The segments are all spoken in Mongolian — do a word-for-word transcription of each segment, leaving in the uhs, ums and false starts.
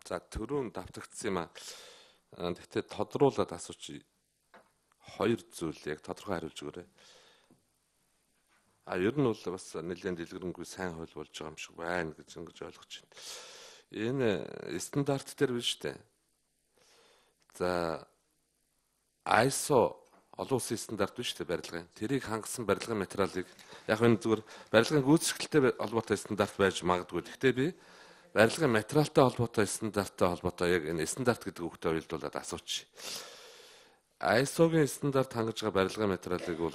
За түрүүн давтагдсан юм аа. Гэхдээ тодруулаад асуучих. Хоёр зүйл яг тодорхой хариулж өгөөрэй. А ер нь бол бас нэлээд дэлгэрэнгүй сайн хууль болж байгаа юм шиг байна гэж ингэж ойлгож байна. Энэ стандарт дээр биш үү? За ай эс о олон улсын стандарт биш үү барилгын. Тэрийг хангасан барилгын материалыг яг энэ зүгээр барилгын гүйцэтгэлтэй холбоотой стандарт байж магадгүй. Гэхдээ би барилгын материалтай холбоотой стандарттай холбоотой яг энэ стандарт гэдэг үгтэй уялдуулаад асуучих. ай эс о-гийн стандарт хангаж байгаа барилгын материалыг бол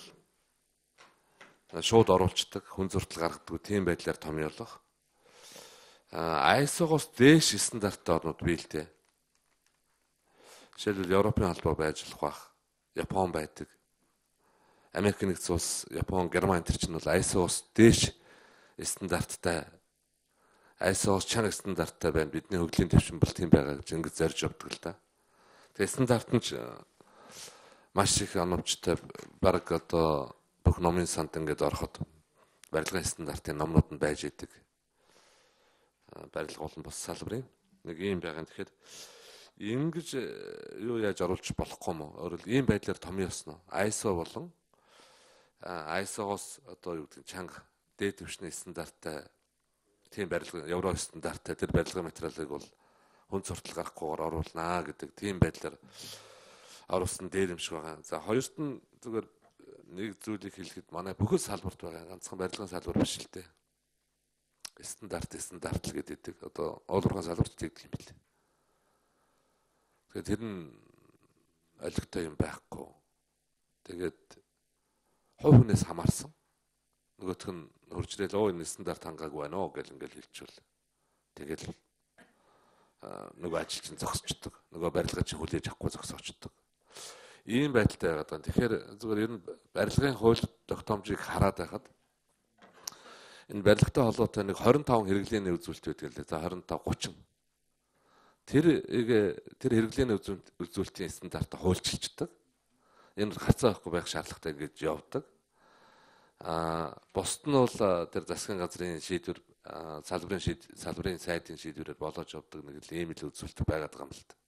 шууд оруулцдаг, хүн зуртал гаргадаг тийм байдлаар томьёолох. ай эс о-гоос дээш стандарттай орнууд бий л дээ. Жишээлбэл Европын холбоо байж болох бах, Япон байдаг. Америк нэгдсэн улс, Япон, Герман тэр чинь бол ай эс о-гоос дээш стандарттай, ай эс о-гоос чанар стандарттай байна. Бидний хөгжлийн төвчин бол тийм байгаа гэж ингэж зорж явдаг л да. Тэгээ стандарт нь маш их оновчтой баг одоо бүх номын санд ингээд ороход барилгын стандартын номнууд нь байж идэг. Барилга болон бус салбарын нэг юм байгаа. Тэгэхээр ингэж юу яаж оруулж болохгүй юм уу? Өөрөөр ийм байдлаар томьёосноо. ай эс о болон ай эс о-гоос одоо юу гэдэг чанга дээд түвшний стандарттай тийм барилга евро стандарттай тэр барилгын материалыг бол хүн зуртал гарахгүйгээр оруулнаа гэдэг тийм байдлаар оруулсан дээр юм шиг байгаа. За хоёрт нь зүгээр нэг зүйлийг хэлэхэд манай бүхэл салбарт байгаа ганцхан барилгын салбар биш л дээ. Стандарт стандарт л гэдэг одоо олонхоо салбарт тэгдэг юм билээ. Тэгэхээр тэр нь олигтой юм байхгүй. Тэгээд хувь хүнээс хамаарсан. Нөгөөх нь хуржрэл оо энэ стандарт хангаагүй байна оо гэл ингээл хэлчихвэл тэгэл нөгөө ажилчин зогсчдөг. Нөгөө барилга чинь хүлээж авахгүй зогсоочдөг. Ийм байдалтай байгаа. Тэгэхээр зүгээр ер нь барилгын хууль тогтоомжийг хараад байхад энэ барилгатай холбоотой нэг хорин таван хэрэглээний үзүүлэлт байдаг лээ. За хорин таван гучин. Тэр тэр хэрэглээний үзүүлэлтийн стандартаа хуульчилчдаг. Энэ хацаа байхгүй байх шаардлагатай гэж явдаг. Аа бусд нь бол тэр засгийн газрын шийдвэр салбарын салбарын сайдын шийдвэрээр болоож явдаг нэг ийм л үзүүлэлт байгаад байгаа юм л та.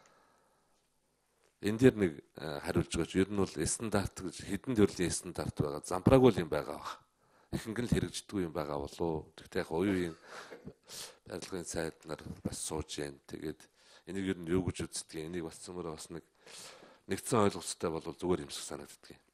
Энэ дээр нэг хариулж байгаа. Ер нь бол стандарт гэж хэдэн төрлийн стандарт байгаа. Зампраагүй юм байгаа бах. Ихэнх нь л хэрэгждэггүй юм байгаа болов. Тэгтээ яг оюун барилгын сайд нар бас сууж जैन. Тэгээд энийг ер нь юу гэж үздэг. Энийг бас цөмөр бас нэг нэгдсэн ойлголцтой бол зүгээр юм шиг санагддаг.